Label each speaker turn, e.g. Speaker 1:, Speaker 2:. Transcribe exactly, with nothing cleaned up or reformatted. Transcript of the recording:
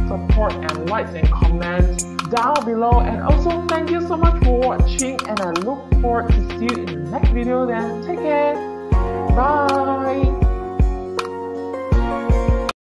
Speaker 1: support and likes and comments down below. And also thank you so much for watching, and I look forward to see you in the next video. Then take care. Bye.